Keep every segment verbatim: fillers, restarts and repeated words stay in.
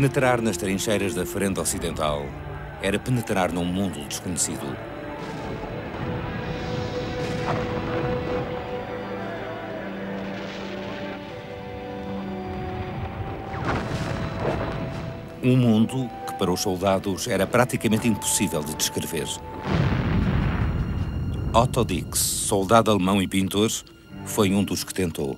Penetrar nas trincheiras da Frente Ocidental era penetrar num mundo desconhecido. Um mundo que para os soldados era praticamente impossível de descrever. Otto Dix, soldado alemão e pintor, foi um dos que tentou.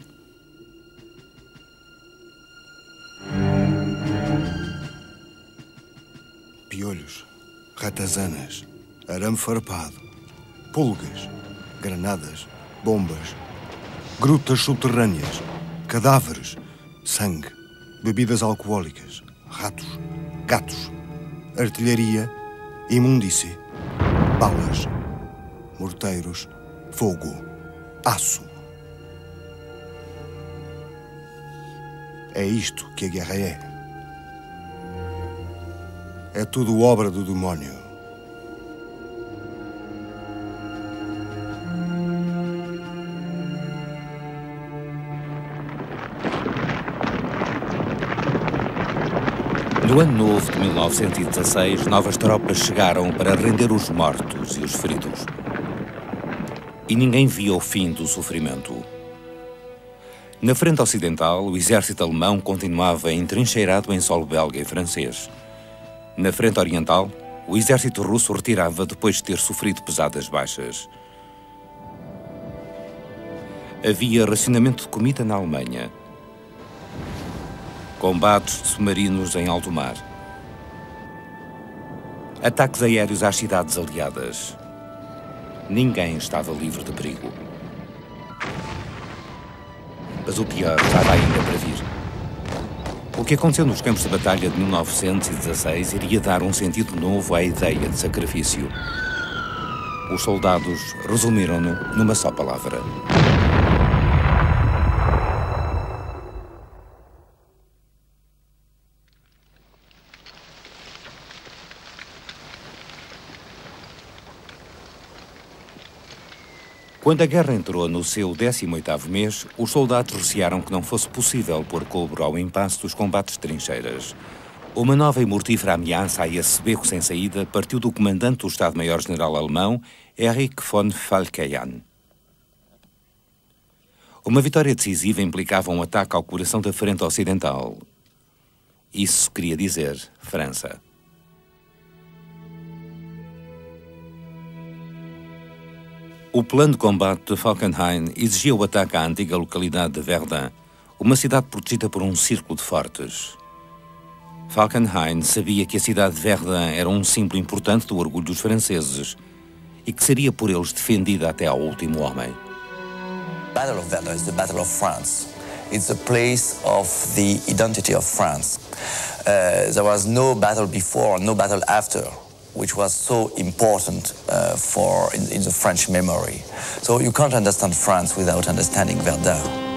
Piolhos, ratazanas, arame farpado, pulgas, granadas, bombas, grutas subterrâneas, cadáveres, sangue, bebidas alcoólicas, ratos, gatos, artilharia, imundície, balas, morteiros, fogo, aço. É isto que a guerra é. É tudo obra do demónio. No ano novo de mil novecentos e dezasseis, novas tropas chegaram para render os mortos e os feridos. E ninguém via o fim do sofrimento. Na frente ocidental, o exército alemão continuava entrincheirado em solo belga e francês. Na frente oriental, o exército russo retirava depois de ter sofrido pesadas baixas. Havia racionamento de comida na Alemanha. Combates submarinos em alto mar. Ataques aéreos às cidades aliadas. Ninguém estava livre de perigo. Mas o pior estava ainda para vir. O que aconteceu nos campos de batalha de mil novecentos e dezasseis iria dar um sentido novo à ideia de sacrifício. Os soldados resumiram-no numa só palavra. Quando a guerra entrou no seu décimo oitavo mês, os soldados recearam que não fosse possível pôr cobro ao impasse dos combates de trincheiras. Uma nova e mortífera ameaça a esse beco sem saída partiu do comandante do Estado-Maior-General alemão, Erich von Falkenhayn. Uma vitória decisiva implicava um ataque ao coração da frente ocidental. Isso queria dizer França. O plano de combate de Falkenhayn exigia o ataque à antiga localidade de Verdun, uma cidade protegida por um círculo de fortes. Falkenhayn sabia que a cidade de Verdun era um símbolo importante do orgulho dos franceses e que seria por eles defendida até ao último homem. The Battle of Verdun is the Battle of France. It's the place of the identity of France. Uh, there was no battle before, no battle after, which was so important uh, for in, in the French memory. So you can't understand France without understanding Verdun.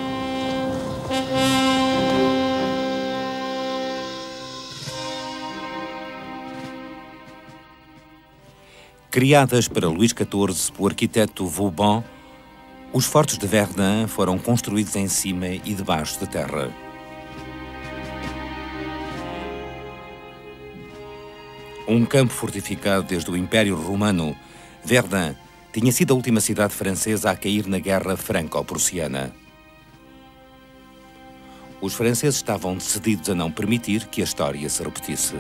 Criadas para Luís catorze pelo arquiteto Vauban, os fortes de Verdun foram construídos em cima e debaixo de terra. Um campo fortificado desde o Império Romano, Verdun tinha sido a última cidade francesa a cair na Guerra Franco-Prussiana. Os franceses estavam decididos a não permitir que a história se repetisse.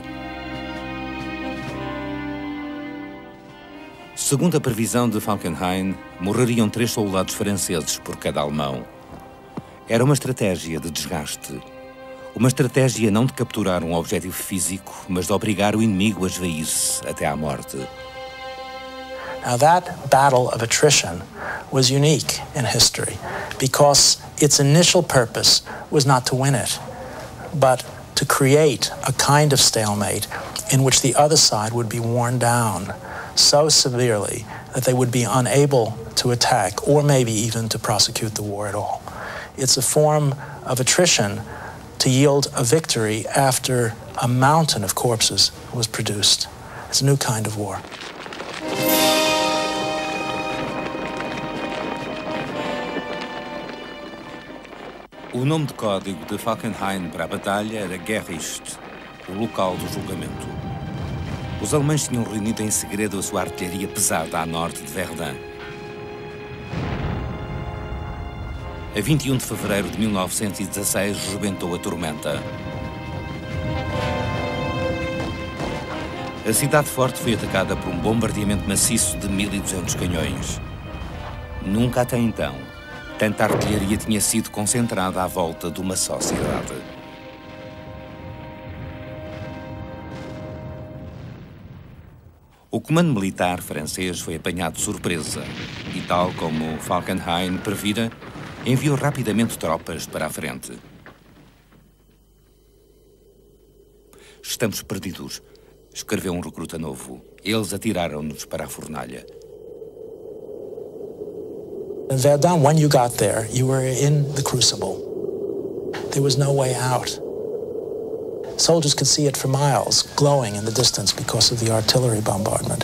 Segundo a previsão de Falkenhayn, morreriam três soldados franceses por cada alemão. Era uma estratégia de desgaste. Uma estratégia não de capturar um objetivo físico, mas de obrigar o inimigo a esvair-se até à morte. Now that battle of attrition was unique in history because its initial purpose was not to win it, but to create a kind of stalemate in which the other side would be worn down so severely that they would be unable to attack or maybe even to prosecute the war at all. It's a form of attrition to yield a victory after a mountain of corpses was produced. It's a new kind of war. O nome de código de Falkenhayn para a batalha era Gericht, o local do julgamento. Os alemães tinham reunido em segredo a sua artilharia pesada a norte de Verdun. A vinte e um de fevereiro de mil novecentos e dezasseis rebentou a tormenta. A cidade forte foi atacada por um bombardeamento maciço de mil e duzentos canhões. Nunca até então, tanta artilharia tinha sido concentrada à volta de uma só cidade. O comando militar francês foi apanhado de surpresa e, tal como Falkenhayn previra, enviou rapidamente tropas para a frente. Estamos perdidos, escreveu um recruta novo. Eles atiraram-nos para a fornalha. In Verdun, when you got there, you were in the crucible. There was no way out. Soldiers could see it for miles, glowing in the distance because of the artillery bombardment.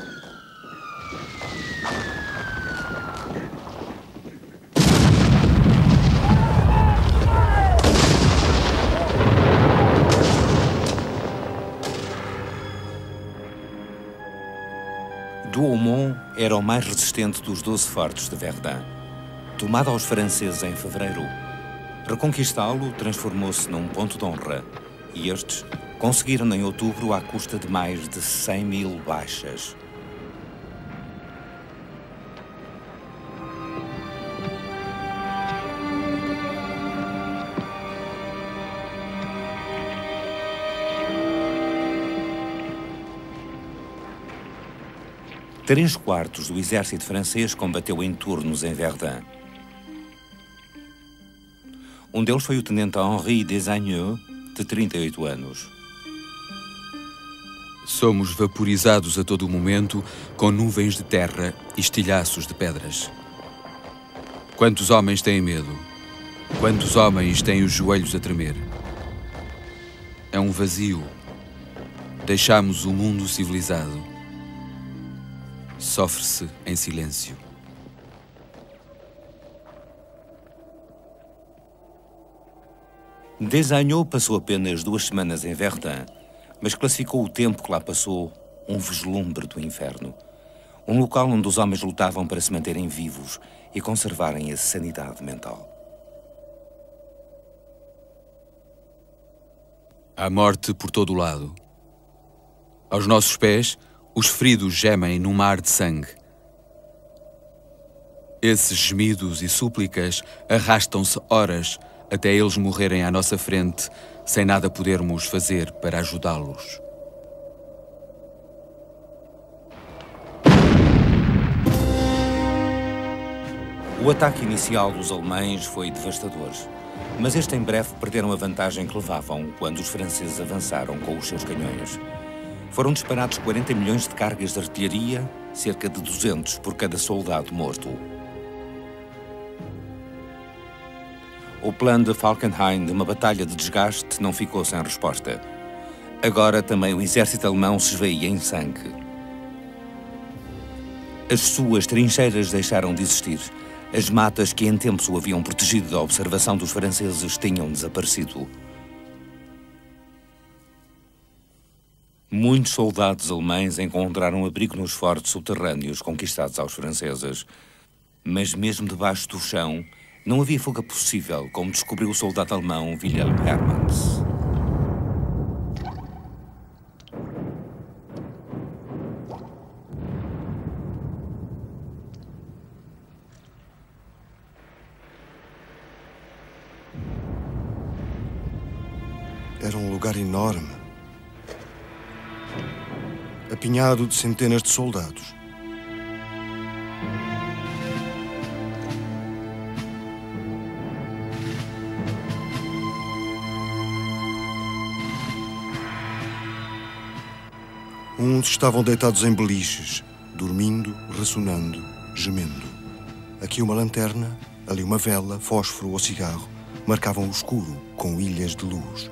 Douaumont era o mais resistente dos doze fortes de Verdun. Tomado aos franceses em fevereiro, reconquistá-lo transformou-se num ponto de honra, e estes conseguiram em outubro à custa de mais de cem mil baixas. Três quartos do exército francês combateu em turnos em Verdun. Um deles foi o tenente Henri Desagneux, de trinta e oito anos. Somos vaporizados a todo o momento com nuvens de terra e estilhaços de pedras. Quantos homens têm medo? Quantos homens têm os joelhos a tremer? É um vazio. Deixamos o mundo civilizado. Sofre-se em silêncio. Desagneux passou apenas duas semanas em Verdun, mas classificou o tempo que lá passou um vislumbre do inferno. Um local onde os homens lutavam para se manterem vivos e conservarem a sanidade mental. Há morte por todo o lado. Aos nossos pés, os feridos gemem num mar de sangue. Esses gemidos e súplicas arrastam-se horas até eles morrerem à nossa frente, sem nada podermos fazer para ajudá-los. O ataque inicial dos alemães foi devastador, mas este em breve perderam a vantagem que levavam quando os franceses avançaram com os seus canhões. Foram disparados quarenta milhões de cargas de artilharia, cerca de duzentos por cada soldado morto. O plano de Falkenhayn de uma batalha de desgaste não ficou sem resposta. Agora também o exército alemão se esvaía em sangue. As suas trincheiras deixaram de existir. As matas que em tempos o haviam protegido da observação dos franceses tinham desaparecido. Muitos soldados alemães encontraram abrigo nos fortes subterrâneos conquistados aos franceses. Mas mesmo debaixo do chão, não havia fuga possível, como descobriu o soldado alemão Wilhelm Hermanns. Era um lugar enorme, apinhado de centenas de soldados. Uns estavam deitados em beliches, dormindo, ressonando, gemendo. Aqui uma lanterna, ali uma vela, fósforo ou cigarro, marcavam o escuro com ilhas de luz.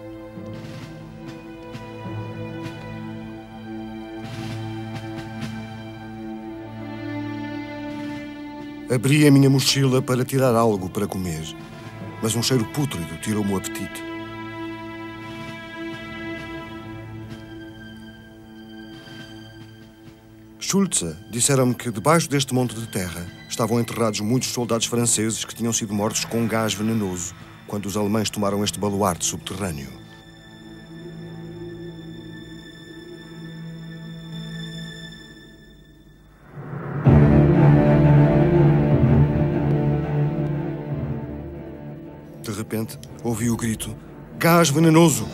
Abri a minha mochila para tirar algo para comer, mas um cheiro pútrido tirou-me o apetite. Schulze disseram-me que debaixo deste monte de terra estavam enterrados muitos soldados franceses que tinham sido mortos com um gás venenoso quando os alemães tomaram este baluarte subterrâneo. De repente, ouvi o grito: gás venenoso!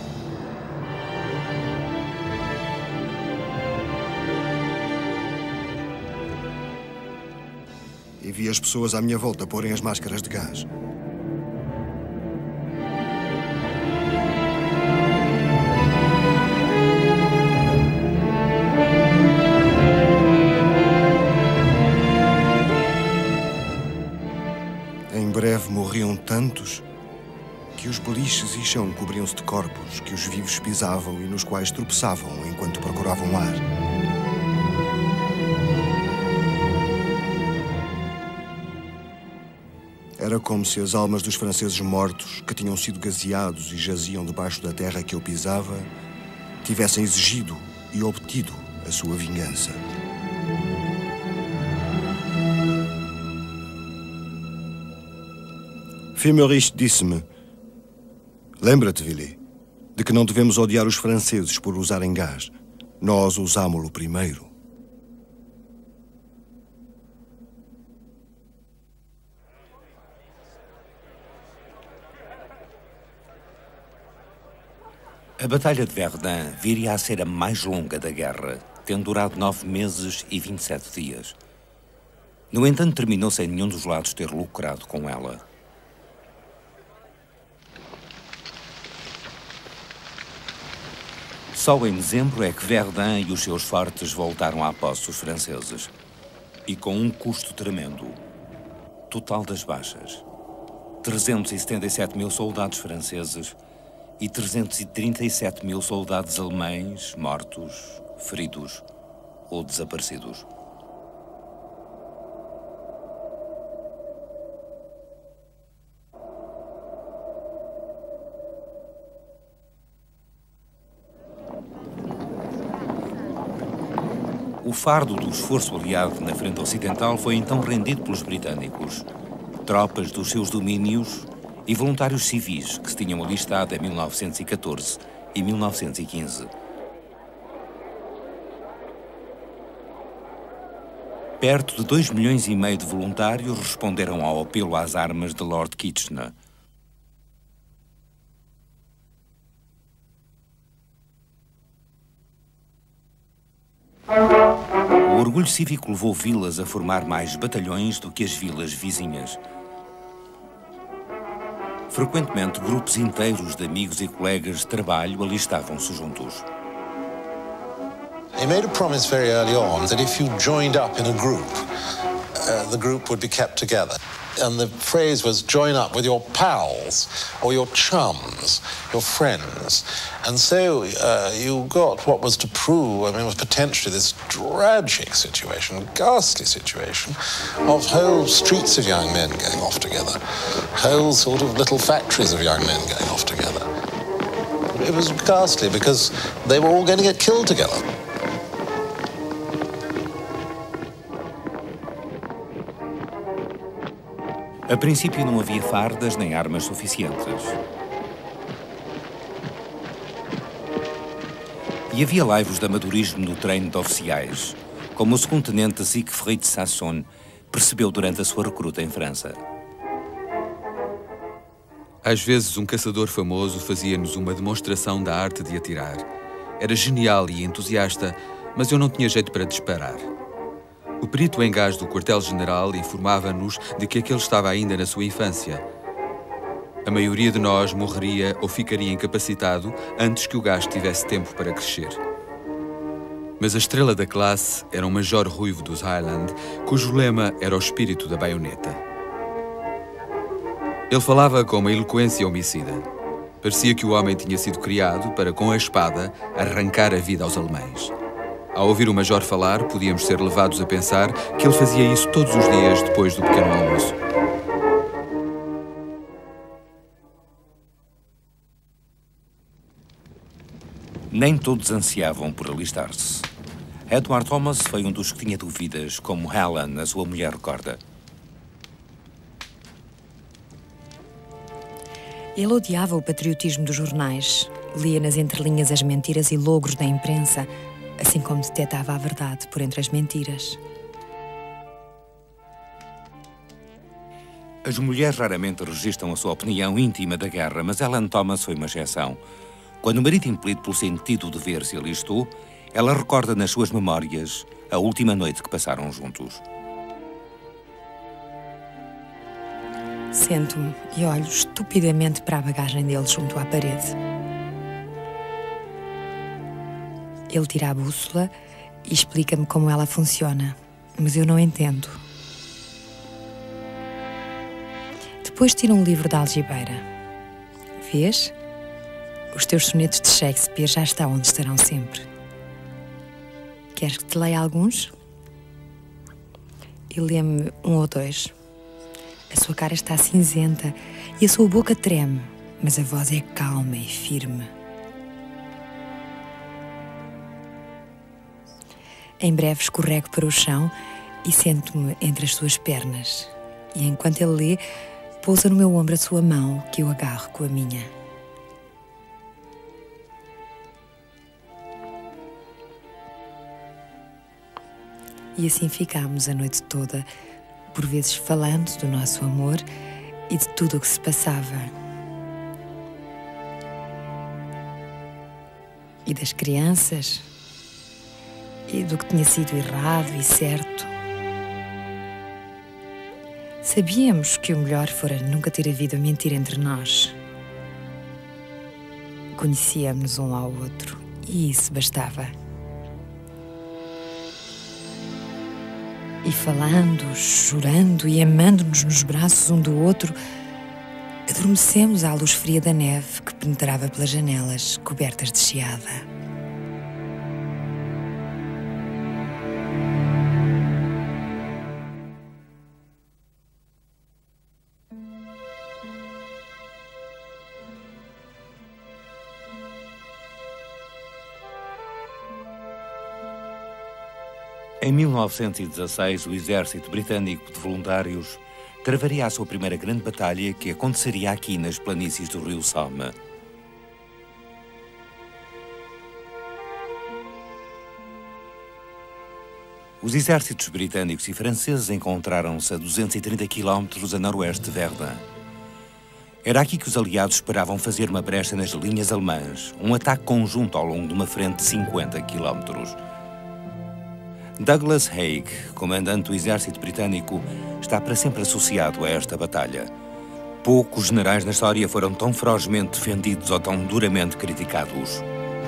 E vi as pessoas à minha volta porem as máscaras de gás. Em breve morriam tantos que os beliches e chão cobriam-se de corpos que os vivos pisavam e nos quais tropeçavam enquanto procuravam ar. Era como se as almas dos franceses mortos, que tinham sido gaseados e jaziam debaixo da terra que eu pisava, tivessem exigido e obtido a sua vingança. Fimmerich disse-me: lembra-te, Willy, de que não devemos odiar os franceses por usarem gás. Nós usámo-lo primeiro. A Batalha de Verdun viria a ser a mais longa da guerra, tendo durado nove meses e vinte e sete dias. No entanto, terminou sem nenhum dos lados ter lucrado com ela. Só em dezembro é que Verdun e os seus fortes voltaram à posse dos franceses. E com um custo tremendo. Total das baixas: trezentos e setenta e sete mil soldados franceses e trezentos e trinta e sete mil soldados alemães mortos, feridos ou desaparecidos. O fardo do esforço aliado na frente ocidental foi então rendido pelos britânicos. Tropas dos seus domínios e voluntários civis que se tinham alistado em mil novecentos e catorze e mil novecentos e quinze. Perto de dois milhões e meio de voluntários responderam ao apelo às armas de Lord Kitchener. O orgulho cívico levou vilas a formar mais batalhões do que as vilas vizinhas. Frequentemente, grupos inteiros de amigos e colegas de trabalho alistavam-se juntos. He made a promise very early on that if you joined up in a group, uh, the group would be kept together. And the phrase was join up with your pals or your chums, your friends. And so uh, you got what was to prove, I mean, was potentially this tragic situation, ghastly situation, of whole streets of young men going off together, whole sort of little factories of young men going off together. It was ghastly because they were all going to get killed together. A princípio não havia fardas nem armas suficientes. E havia laivos de amadorismo no treino de oficiais, como o segundo-tenente Siegfried Sassoon percebeu durante a sua recruta em França. Às vezes, um caçador famoso fazia-nos uma demonstração da arte de atirar. Era genial e entusiasta, mas eu não tinha jeito para disparar. O perito em gás do quartel-general informava-nos de que aquele estava ainda na sua infância. A maioria de nós morreria ou ficaria incapacitado antes que o gás tivesse tempo para crescer. Mas a estrela da classe era um major ruivo dos Highland, cujo lema era o espírito da baioneta. Ele falava com uma eloquência homicida. Parecia que o homem tinha sido criado para, com a espada, arrancar a vida aos alemães. Ao ouvir o major falar, podíamos ser levados a pensar que ele fazia isso todos os dias depois do pequeno almoço. Nem todos ansiavam por alistar-se. Edward Thomas foi um dos que tinha dúvidas, como Helen, a sua mulher, recorda. Ele odiava o patriotismo dos jornais, lia nas entrelinhas as mentiras e logros da imprensa, assim como detectava a verdade por entre as mentiras. As mulheres raramente registram a sua opinião íntima da guerra, mas Helen Thomas foi uma exceção. Quando o marido, impelido pelo sentido de ver, se alistou, ela recorda nas suas memórias a última noite que passaram juntos. Sento-me e olho estupidamente para a bagagem dele junto à parede. Ele tira a bússola e explica-me como ela funciona, mas eu não entendo. Depois tira um livro da algibeira. Vês? Os teus sonetos de Shakespeare já estão onde estarão sempre. Queres que te leia alguns? E lê-me um ou dois. A sua cara está cinzenta e a sua boca treme, mas a voz é calma e firme. Em breve escorrego para o chão e sento-me entre as suas pernas. E enquanto ele lê, pousa no meu ombro a sua mão, que eu agarro com a minha. E assim ficámos a noite toda, por vezes falando do nosso amor e de tudo o que se passava. E das crianças, e do que tinha sido errado e certo. Sabíamos que o melhor fora nunca ter havido a mentira entre nós. Conhecíamos um ao outro e isso bastava. E falando, chorando e amando-nos nos braços um do outro, adormecemos à luz fria da neve que penetrava pelas janelas cobertas de geada. Em mil novecentos e dezasseis, o exército britânico de voluntários travaria a sua primeira grande batalha, que aconteceria aqui nas planícies do rio Somme. Os exércitos britânicos e franceses encontraram-se a duzentos e trinta quilómetros a noroeste de Verdun. Era aqui que os aliados esperavam fazer uma brecha nas linhas alemãs, um ataque conjunto ao longo de uma frente de cinquenta quilómetros. Douglas Haig, comandante do exército britânico, está para sempre associado a esta batalha. Poucos generais na história foram tão ferozmente defendidos ou tão duramente criticados.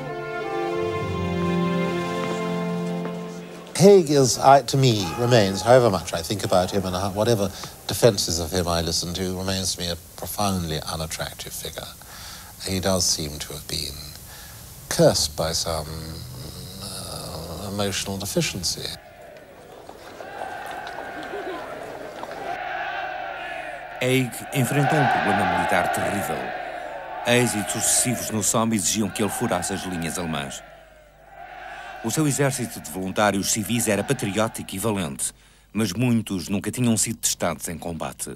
Haig is, I, to me, remains, however much I think about him and how, whatever defences of him I listen to, remains to me a profoundly unattractive figure. He does seem to have been cursed by some emotional deficiency. Haig enfrentou um problema militar terrível. Êxitos sucessivos no Somme exigiam que ele furasse as linhas alemãs. O seu exército de voluntários civis era patriótico e valente, mas muitos nunca tinham sido testados em combate.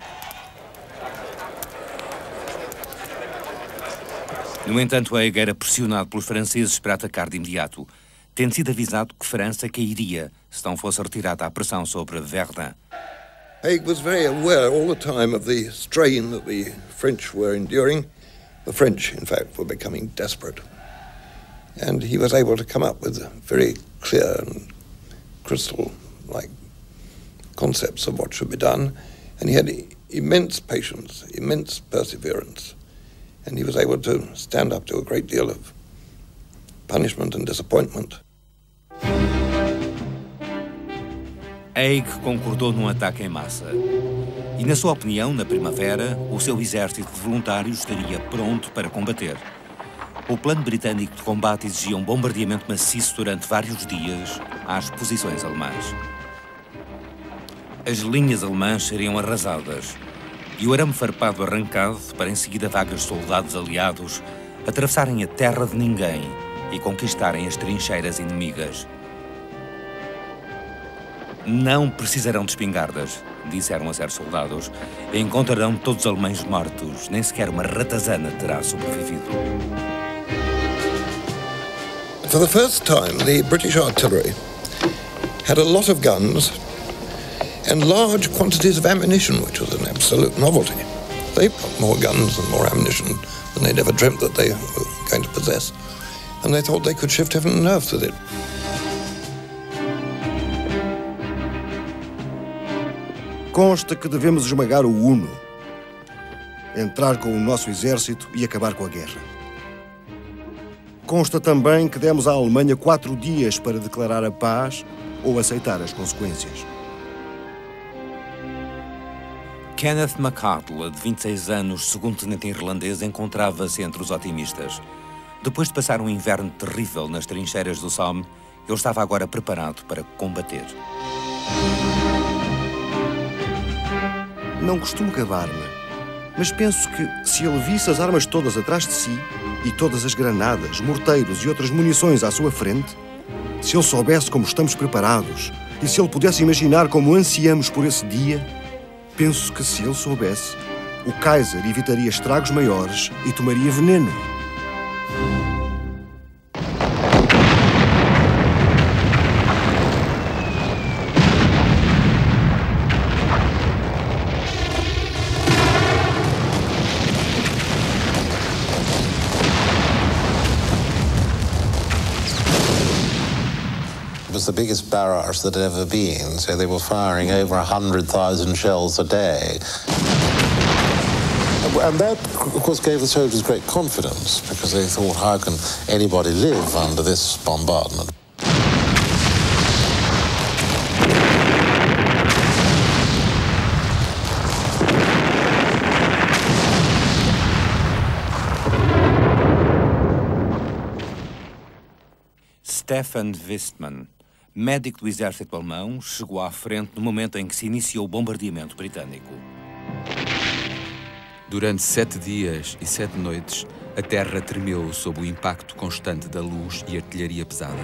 No entanto, Haig era pressionado pelos franceses para atacar de imediato, tendo sido avisado que França cairia se não fosse retirada a pressão sobre Verdun. Haig was very aware all the time of the strain that the French were enduring. The French, in fact, were becoming desperate. And he was able to come up with very clear and crystal-like concepts of what should be done. And he had immense patience, immense perseverance. And he was able to stand up to a great deal of punishment and disappointment. Haig concordou num ataque em massa. E, na sua opinião, na primavera, o seu exército de voluntários estaria pronto para combater. O plano britânico de combate exigia um bombardeamento maciço durante vários dias às posições alemãs. As linhas alemãs seriam arrasadas e o arame farpado arrancado para em seguida vagas soldados aliados atravessarem a terra de ninguém e conquistarem as trincheiras inimigas. Não precisarão de espingardas, disseram a certos soldados. Encontrarão todos os alemães mortos. Nem sequer uma ratazana terá sobrevivido. For the first time, the British artillery had a lot of guns and large quantities of ammunition, which was an absolute novelty. They've got more guns and more ammunition than they'd ever dreamt that they were going to possess. And they thought they could shift heaven and earth with it. Consta que devemos esmagar o Uno, entrar com o nosso exército e acabar com a guerra. Consta também que demos à Alemanha quatro dias para declarar a paz ou aceitar as consequências. Kenneth MacArdle, de vinte e seis anos, segundo tenente irlandês, encontrava-se entre os otimistas. Depois de passar um inverno terrível nas trincheiras do Somme, ele estava agora preparado para combater. Não costumo gabar-me, mas penso que, se ele visse as armas todas atrás de si, e todas as granadas, morteiros e outras munições à sua frente, se ele soubesse como estamos preparados, e se ele pudesse imaginar como ansiamos por esse dia, penso que, se ele soubesse, o Kaiser evitaria estragos maiores e tomaria veneno. It was the biggest barrage that had ever been, so they were firing over one hundred thousand shells a day. And that, of course, gave the soldiers great confidence, because they thought, how can anybody live under this bombardment? Stefan Wistmann, médico do exército alemão, chegou à frente no momento em que se iniciou o bombardeamento britânico. Durante sete dias e sete noites, a terra tremeu sob o impacto constante da luz e artilharia pesada.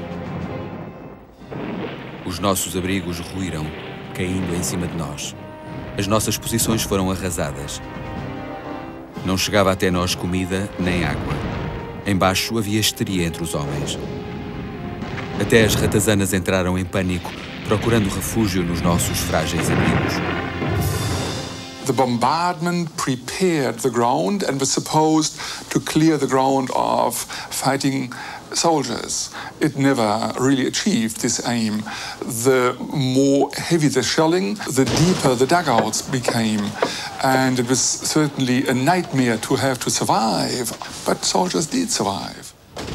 Os nossos abrigos ruíram, caindo em cima de nós. As nossas posições foram arrasadas. Não chegava até nós comida nem água. Embaixo havia histeria entre os homens. Até as ratazanas entraram em pânico, procurando refúgio nos nossos frágeis abrigos. The bombardment prepared the ground and was supposed to clear the ground of fighting soldiers. It never really achieved this aim. The more heavy the shelling, the deeper the dugouts became. And it was certainly a nightmare to have to survive. But soldiers did survive.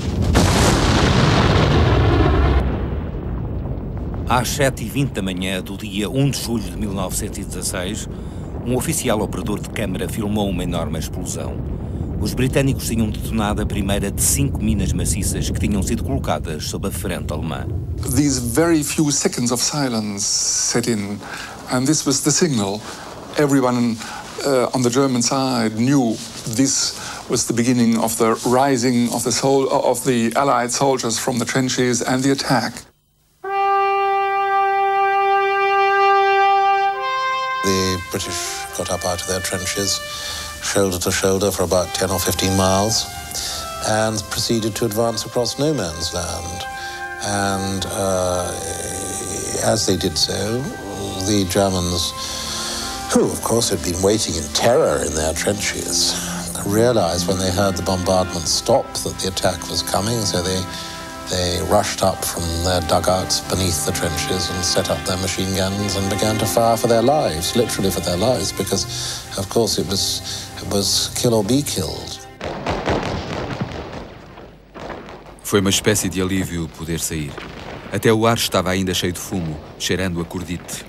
Às sete e vinte da manhã do dia um de julho de mil novecentos e dezasseis, um oficial operador de câmara filmou uma enorme explosão. Os britânicos tinham detonado a primeira de cinco minas maciças que tinham sido colocadas sob a frente alemã. These very few seconds of silence set in, and this was the signal. Everyone uh, on the German side knew this was the beginning of the rising of the, sol of the Allied soldiers from the trenches and the attack. The British got up out of their trenches, shoulder to shoulder for about ten or fifteen miles, and proceeded to advance across no man's land. And uh, as they did so, the Germans, who of course had been waiting in terror in their trenches, realized when they heard the bombardment stop that the attack was coming, so they They rushed up from their dugouts beneath the trenches and set up their machine guns and began to fire for their lives, literally for their lives, because, of course, it was, it was kill or be killed. Foi uma espécie de alívio poder sair. Até o ar estava ainda cheio de fumo, cheirando a cordite.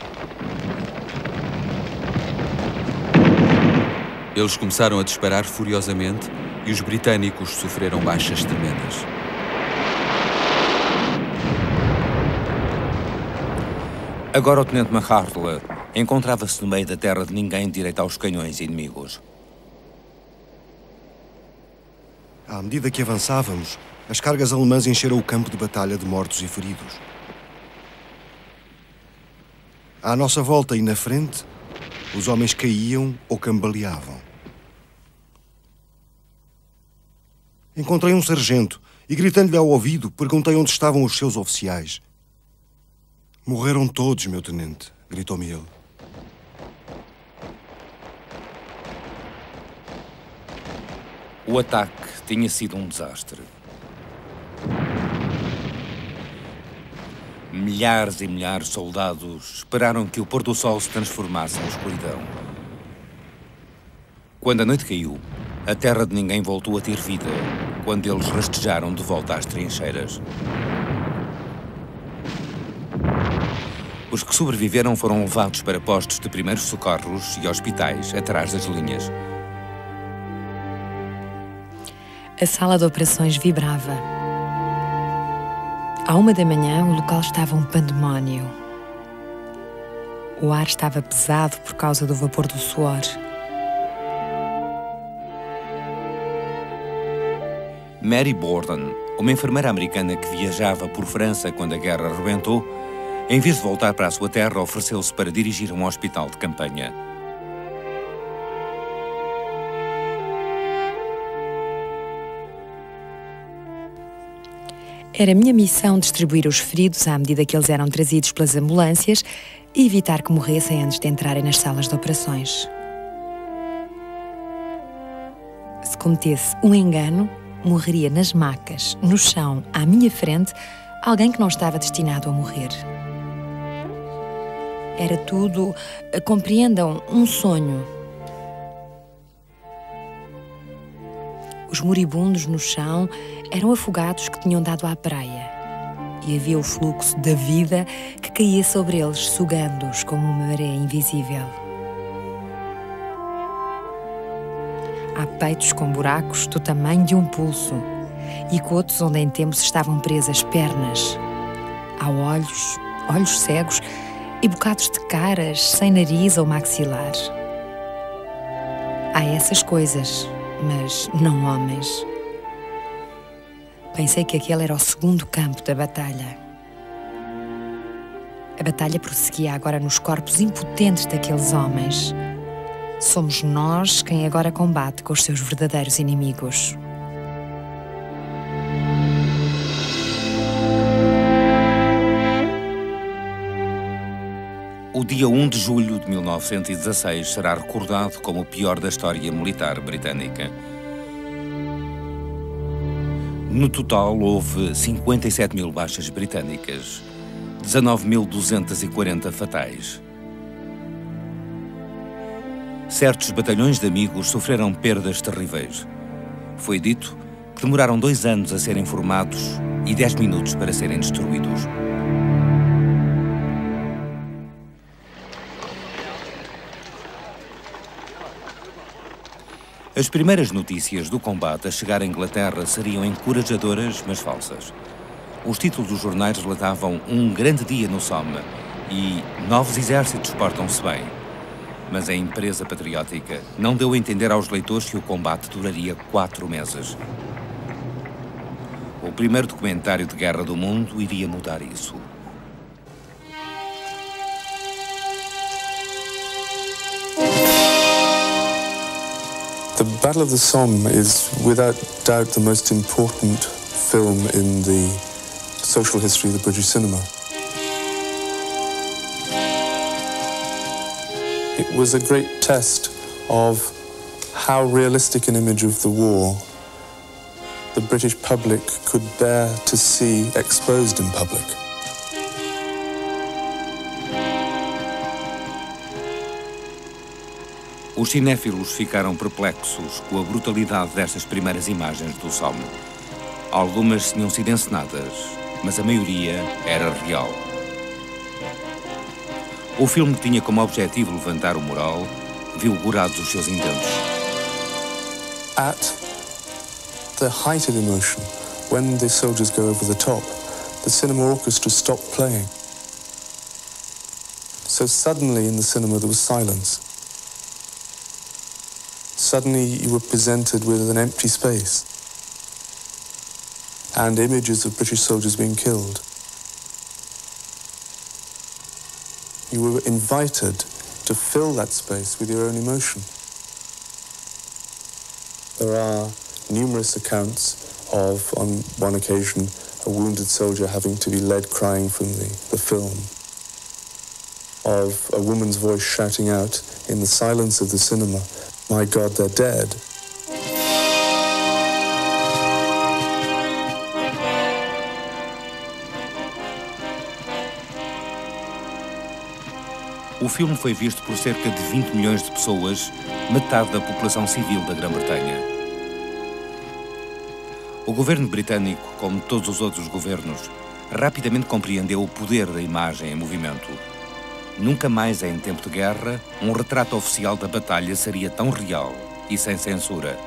Eles começaram a disparar furiosamente e os britânicos sofreram baixas tremendas. Agora o tenente MacArdle encontrava-se no meio da terra de ninguém direito aos canhões inimigos. À medida que avançávamos, as cargas alemãs encheram o campo de batalha de mortos e feridos. À nossa volta e na frente, os homens caíam ou cambaleavam. Encontrei um sargento e, gritando-lhe ao ouvido, perguntei onde estavam os seus oficiais. Morreram todos, meu tenente, gritou-me ele. O ataque tinha sido um desastre. Milhares e milhares de soldados esperaram que o pôr do sol se transformasse em escuridão. Quando a noite caiu, a terra de ninguém voltou a ter vida, quando eles rastejaram de volta às trincheiras. Os que sobreviveram foram levados para postos de primeiros socorros e hospitais atrás das linhas. A sala de operações vibrava. À uma da manhã, o local estava um pandemónio. O ar estava pesado por causa do vapor do suor. Mary Borden, uma enfermeira americana que viajava por França quando a guerra arrebentou, em vez de voltar para a sua terra, ofereceu-se para dirigir um hospital de campanha. Era minha missão distribuir os feridos à medida que eles eram trazidos pelas ambulâncias e evitar que morressem antes de entrarem nas salas de operações. Se cometesse um engano, morreria nas macas, no chão, à minha frente, alguém que não estava destinado a morrer. Era tudo, compreendam, um sonho. Os moribundos no chão eram afogados que tinham dado à praia. E havia o fluxo da vida que caía sobre eles, sugando-os como uma maré invisível. Há peitos com buracos do tamanho de um pulso e cotos onde em tempos estavam presas pernas. Há olhos, olhos cegos e bocados de caras sem nariz ou maxilar. Há essas coisas, mas não homens. Pensei que aquele era o segundo campo da batalha. A batalha prosseguia agora nos corpos impotentes daqueles homens. Somos nós quem agora combate com os seus verdadeiros inimigos. O dia um de julho de mil novecentos e dezasseis será recordado como o pior da história militar britânica. No total, houve cinquenta e sete mil baixas britânicas, dezanove mil duzentos e quarenta fatais. Certos batalhões de amigos sofreram perdas terríveis. Foi dito que demoraram dois anos a serem formados e dez minutos para serem destruídos. As primeiras notícias do combate a chegar à Inglaterra seriam encorajadoras, mas falsas. Os títulos dos jornais relatavam um grande dia no Somme e novos exércitos portam-se bem. Mas a empresa patriótica não deu a entender aos leitores que o combate duraria quatro meses. O primeiro documentário de guerra do mundo iria mudar isso. The Battle of the Somme is without doubt the most important film in the social history of the British cinema. It was a great test of how realistic an image of the war the British public could bear to see exposed in public. Os cinéfilos ficaram perplexos com a brutalidade destas primeiras imagens do Somme. Algumas tinham sido encenadas, mas a maioria era real. O filme tinha como objetivo levantar o moral, viu gorados os seus intentos. At the height of emotion, when the soldiers go over the top, the cinema orchestra stopped playing. So suddenly in the cinema there was silence. Suddenly you were presented with an empty space and images of British soldiers being killed. You were invited to fill that space with your own emotion. There are numerous accounts of, on one occasion, a wounded soldier having to be led crying from the, the film, of a woman's voice shouting out in the silence of the cinema, "My God, they're dead." O filme foi visto por cerca de vinte milhões de pessoas, metade da população civil da Grã-Bretanha. O governo britânico, como todos os outros governos, rapidamente compreendeu o poder da imagem em movimento. Nunca mais em tempo de guerra, um retrato oficial da batalha seria tão real e sem censura.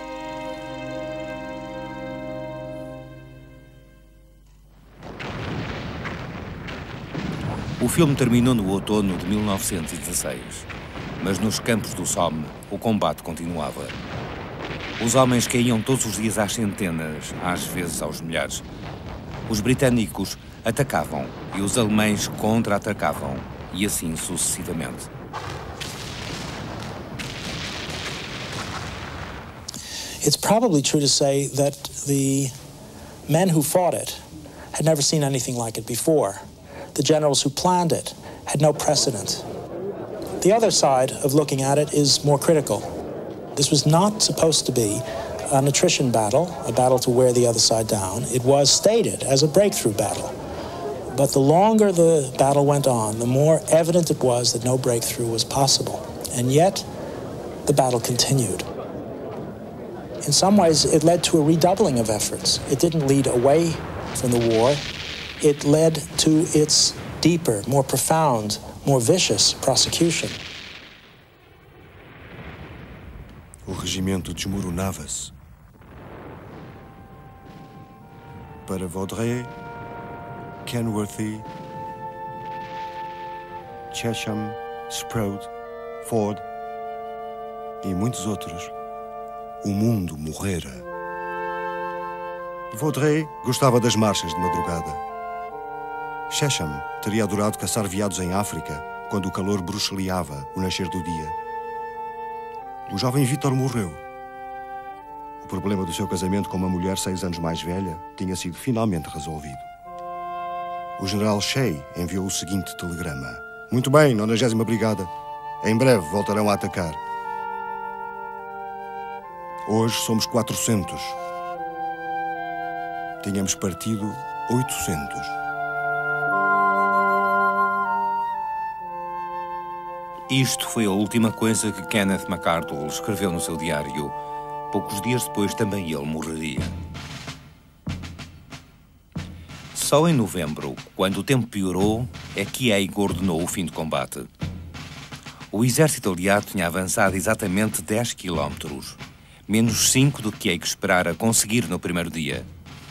O filme terminou no outono de mil novecentos e dezasseis, mas nos campos do Somme o combate continuava. Os homens caíam todos os dias às centenas, às vezes aos milhares. Os britânicos atacavam e os alemães contra-atacavam, e assim sucessivamente. It's probably true to say that the men who fought it had never seen anything like it before. The generals who planned it had no precedent. The other side of looking at it is more critical. This was not supposed to be an attrition battle, a battle to wear the other side down. It was stated as a breakthrough battle. But the longer the battle went on, the more evident it was that no breakthrough was possible. And yet, the battle continued. In some ways, it led to a redoubling of efforts. It didn't lead away from the war. It led to its deeper, more profound, more vicious prosecution. O regimento desmoronava-se. Para Vaudreuil, Kenworthy, Chesham, Sprout, Ford e muitos outros, o mundo morrera. Vaudreuil gostava das marchas de madrugada. Chesham teria adorado caçar veados em África, quando o calor bruxuleava o nascer do dia. O jovem Vítor morreu. O problema do seu casamento com uma mulher seis anos mais velha tinha sido finalmente resolvido. O general Shea enviou o seguinte telegrama: "Muito bem, nonagésima Brigada. Em breve voltarão a atacar. Hoje somos quatrocentos. Tínhamos partido oitocentos. Isto foi a última coisa que Kenneth McArdle escreveu no seu diário. Poucos dias depois também ele morreria. Só em novembro, quando o tempo piorou, é que Haig ordenou o fim do combate. O exército aliado tinha avançado exatamente dez quilómetros, menos cinco do que Haig esperara conseguir no primeiro dia.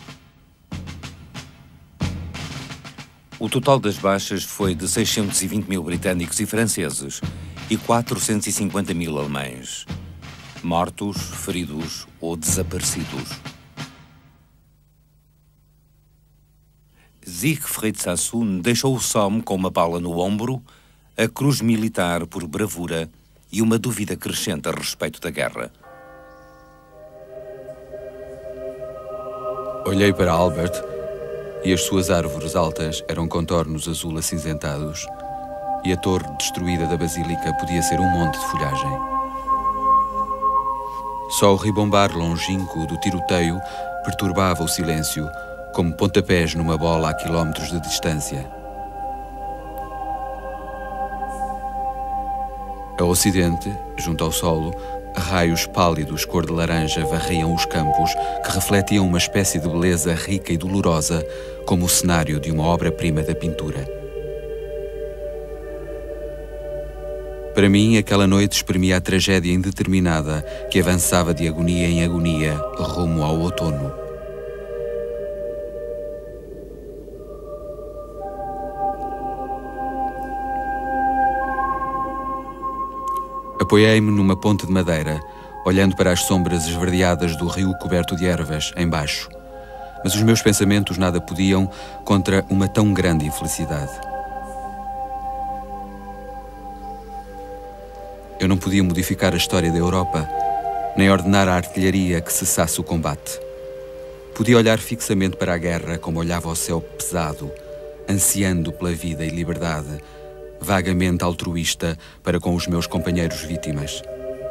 O total das baixas foi de seiscentos e vinte mil britânicos e franceses e quatrocentos e cinquenta mil alemães, mortos, feridos ou desaparecidos. Siegfried Sassoon deixou o Somme com uma bala no ombro, a cruz militar por bravura e uma dúvida crescente a respeito da guerra. Olhei para Albert e as suas árvores altas eram contornos azul acinzentados e a torre destruída da basílica podia ser um monte de folhagem. Só o ribombar longínquo do tiroteio perturbava o silêncio, como pontapés numa bola a quilómetros de distância. A ocidente, junto ao solo, raios pálidos cor de laranja varriam os campos que refletiam uma espécie de beleza rica e dolorosa, como o cenário de uma obra-prima da pintura. Para mim, aquela noite exprimia a tragédia indeterminada que avançava de agonia em agonia rumo ao outono. Apoiei-me numa ponte de madeira, olhando para as sombras esverdeadas do rio coberto de ervas, embaixo. Mas os meus pensamentos nada podiam contra uma tão grande infelicidade. Eu não podia modificar a história da Europa, nem ordenar à artilharia que cessasse o combate. Podia olhar fixamente para a guerra como olhava ao céu pesado, ansiando pela vida e liberdade, vagamente altruísta para com os meus companheiros vítimas.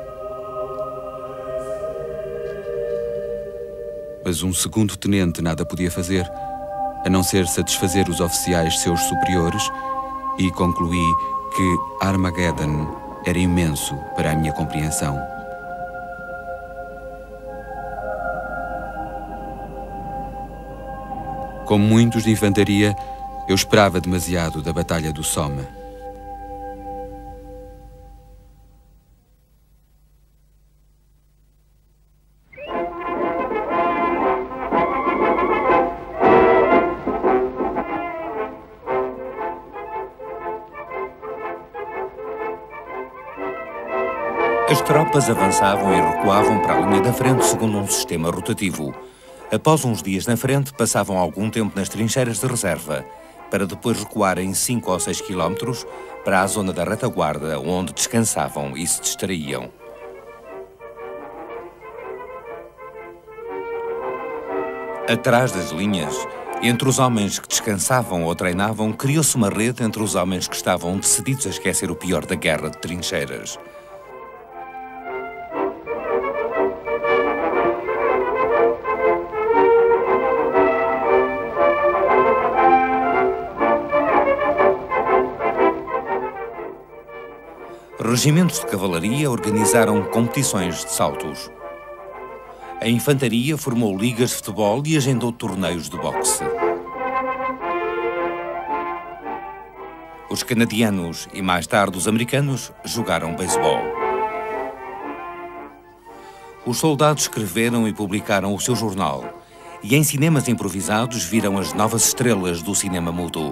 Mas um segundo tenente nada podia fazer, a não ser satisfazer os oficiais seus superiores, e concluí que Armageddon era imenso para a minha compreensão. Como muitos de infantaria, eu esperava demasiado da Batalha do Somme. As tropas avançavam e recuavam para a linha da frente segundo um sistema rotativo. Após uns dias na frente, passavam algum tempo nas trincheiras de reserva, para depois recuarem cinco ou seis quilómetros para a zona da retaguarda, onde descansavam e se distraíam. Atrás das linhas, entre os homens que descansavam ou treinavam, criou-se uma rede entre os homens que estavam decididos a esquecer o pior da guerra de trincheiras. Regimentos de cavalaria organizaram competições de saltos. A infantaria formou ligas de futebol e agendou torneios de boxe. Os canadianos e mais tarde os americanos jogaram beisebol. Os soldados escreveram e publicaram o seu jornal, e em cinemas improvisados viram as novas estrelas do cinema mudo.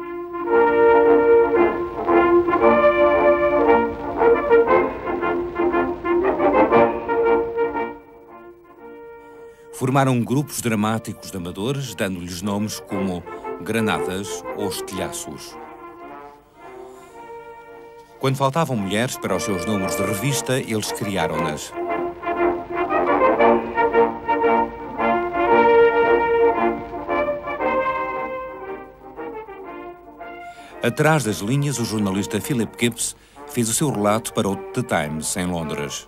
Formaram grupos dramáticos de amadores, dando-lhes nomes como granadas ou estilhaços. Quando faltavam mulheres para os seus números de revista, eles criaram-nas. Atrás das linhas, o jornalista Philip Gibbs fez o seu relato para o The Times, em Londres.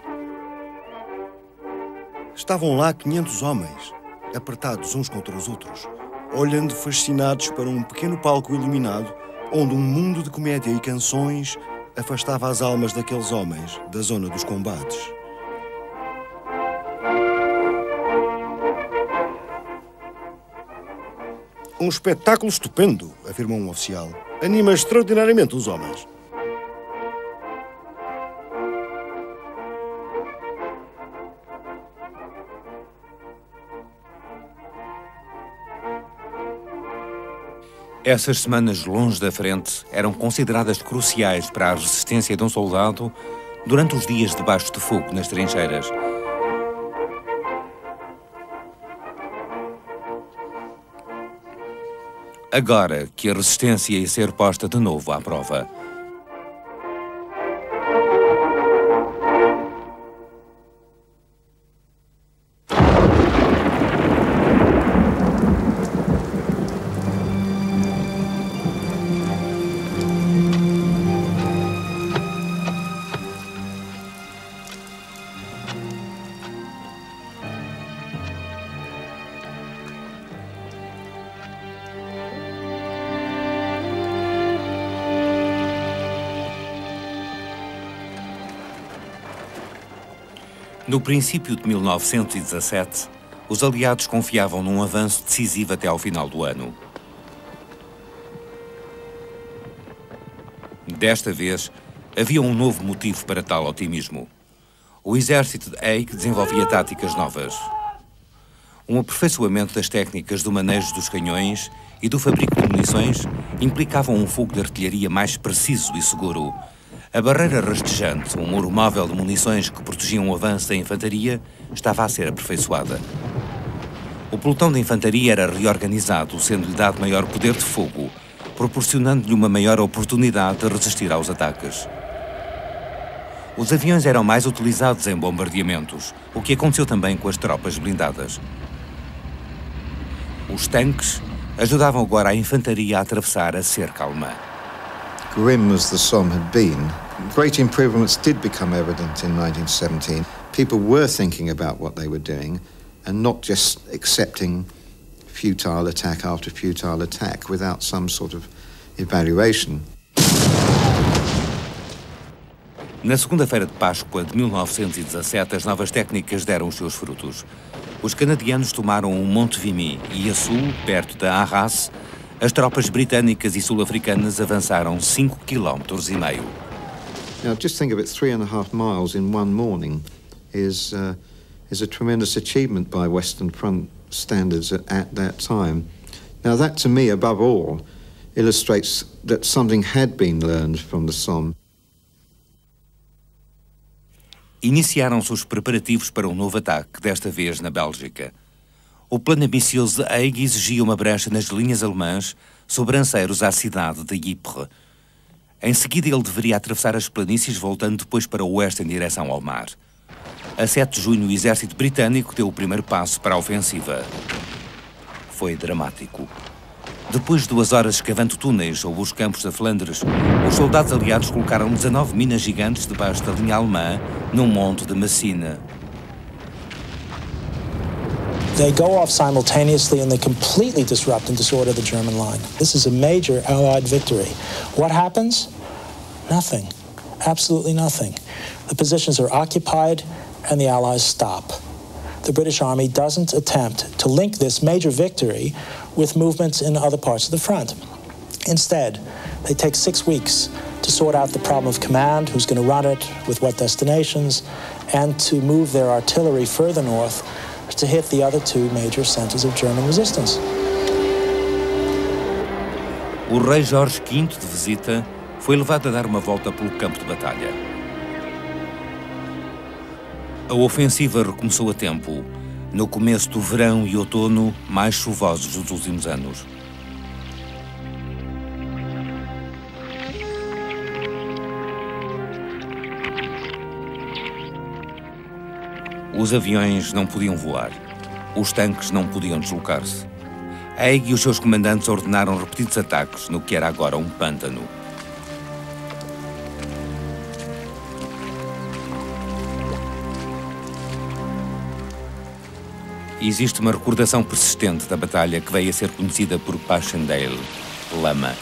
Estavam lá quinhentos homens, apertados uns contra os outros, olhando fascinados para um pequeno palco iluminado, onde um mundo de comédia e canções afastava as almas daqueles homens da zona dos combates. Um espetáculo estupendo, afirmou um oficial. Anima extraordinariamente os homens. Essas semanas longe da frente eram consideradas cruciais para a resistência de um soldado durante os dias debaixo de fogo nas trincheiras. Agora que a resistência ia ser posta de novo à prova. No princípio de mil novecentos e dezassete, os aliados confiavam num avanço decisivo até ao final do ano. Desta vez, havia um novo motivo para tal otimismo. O exército de Haig desenvolvia táticas novas. Um aperfeiçoamento das técnicas do manejo dos canhões e do fabrico de munições implicavam um fogo de artilharia mais preciso e seguro. A barreira rastejante, um muro móvel de munições que protegiam o avanço da infantaria, estava a ser aperfeiçoada. O pelotão de infantaria era reorganizado, sendo-lhe dado maior poder de fogo, proporcionando-lhe uma maior oportunidade de resistir aos ataques. Os aviões eram mais utilizados em bombardeamentos, o que aconteceu também com as tropas blindadas. Os tanques ajudavam agora a infantaria a atravessar a cerca alemã. Grim as the Somme had been, great improvements did become evident in nineteen seventeen. People were thinking about what they were doing and not just accepting futile attack after futile attack without some sort of evaluation. Na segunda-feira de Páscoa de mil novecentos e dezassete, as novas técnicas deram os seus frutos. Os canadianos tomaram o Monte Vimy e a sul, perto da Arras, as tropas britânicas e sul-africanas avançaram cinco quilómetros e meio. Now, just think of it, three and a half miles in one morning is uh, is a tremendous achievement by Western Front standards at, at that time. Now, that to me, above all, illustrates that something had been learned from the Somme. Iniciaram-se os preparativos para um novo ataque, desta vez na Bélgica. O plano ambicioso de Haig exigia uma brecha nas linhas alemãs, sobranceiros à cidade de Ypres. Em seguida, ele deveria atravessar as planícies, voltando depois para o oeste em direção ao mar. A sete de junho, o exército britânico deu o primeiro passo para a ofensiva. Foi dramático. Depois de duas horas escavando túneis sob os campos da Flandres, os soldados aliados colocaram dezanove minas gigantes debaixo da linha alemã, num monte de Messina. They go off simultaneously and they completely disrupt and disorder the German line. This is a major Allied victory. What happens? Nothing. Absolutely nothing. The positions are occupied and the Allies stop. The British Army doesn't attempt to link this major victory with movements in other parts of the front. Instead, they take six weeks to sort out the problem of command, who's going to run it, with what destinations, and to move their artillery further north to hit the other two major centers of German resistance. O rei Jorge quinto, de visita, foi levado a dar uma volta pelo campo de batalha. A ofensiva recomeçou a tempo, no começo do verão e outono mais chuvosos dos últimos anos. Os aviões não podiam voar. Os tanques não podiam deslocar-se. Haig e os seus comandantes ordenaram repetidos ataques no que era agora um pântano. Existe uma recordação persistente da batalha que veio a ser conhecida por Passchendaele, lama.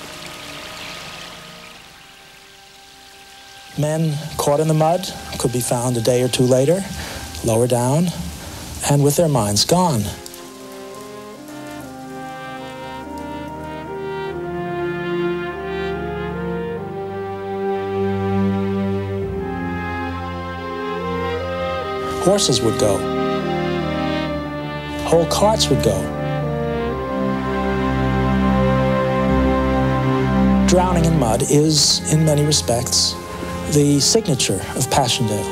Men caught in the mud could be found a day or two later, lower down, and with their minds gone. Horses would go. Whole carts would go. Drowning in mud is, in many respects, the signature of Passchendaele.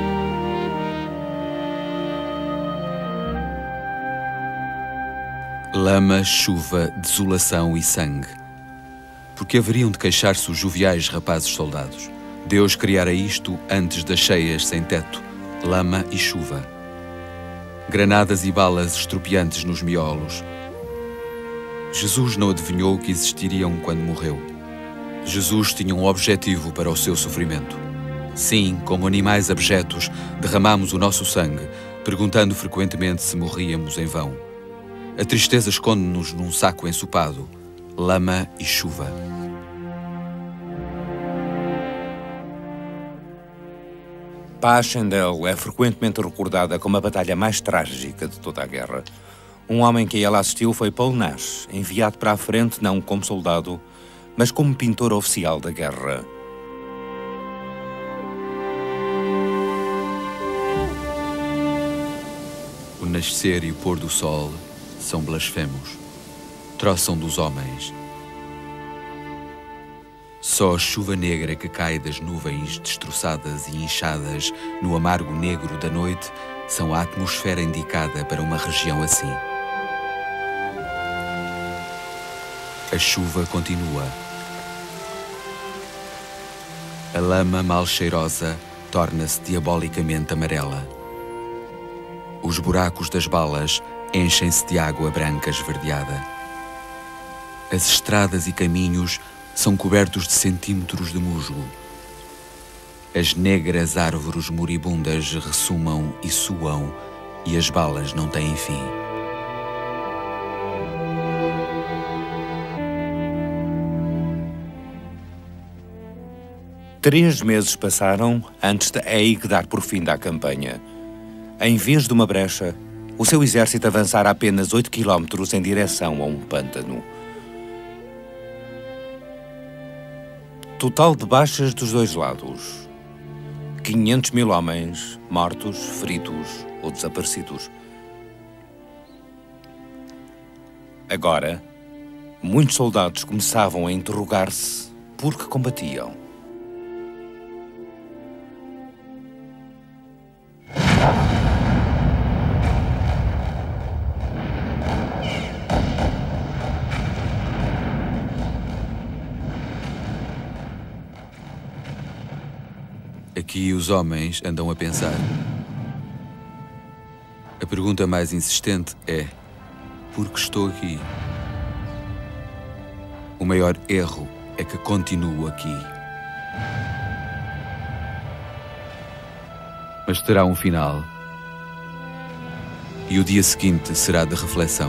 Lama, chuva, desolação e sangue. Porque haveriam de queixar-se os joviais rapazes soldados. Deus criara isto antes das cheias sem teto, lama e chuva. Granadas e balas estropiantes nos miolos. Jesus não adivinhou que existiriam quando morreu. Jesus tinha um objetivo para o seu sofrimento. Sim, como animais abjetos, derramamos o nosso sangue, perguntando frequentemente se morríamos em vão. A tristeza esconde-nos num saco ensopado, lama e chuva. Passchendaele é frequentemente recordada como a batalha mais trágica de toda a guerra. Um homem que a ela assistiu foi Paul Nash, enviado para a frente não como soldado, mas como pintor oficial da guerra. O nascer e o pôr do sol são blasfemos, troçam dos homens. Só a chuva negra que cai das nuvens destroçadas e inchadas no amargo negro da noite são a atmosfera indicada para uma região assim. A chuva continua. A lama mal cheirosa torna-se diabolicamente amarela. Os buracos das balas enchem-se de água branca esverdeada. As estradas e caminhos são cobertos de centímetros de musgo. As negras árvores moribundas ressumam e suam, e as balas não têm fim. Três meses passaram antes de Haig dar por fim à campanha. Em vez de uma brecha, o seu exército avançara apenas oito quilómetros em direção a um pântano. Total de baixas dos dois lados. quinhentos mil homens mortos, feridos ou desaparecidos. Agora, muitos soldados começavam a interrogar-se por que combatiam. Aqui os homens andam a pensar. A pergunta mais insistente é: por que estou aqui? O maior erro é que continuo aqui. Mas terá um final. E o dia seguinte será de reflexão.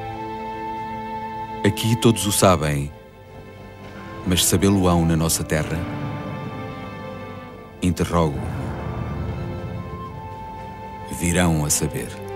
Aqui todos o sabem, mas sabê-lo-ão na nossa terra? Interrogo. Virão a saber.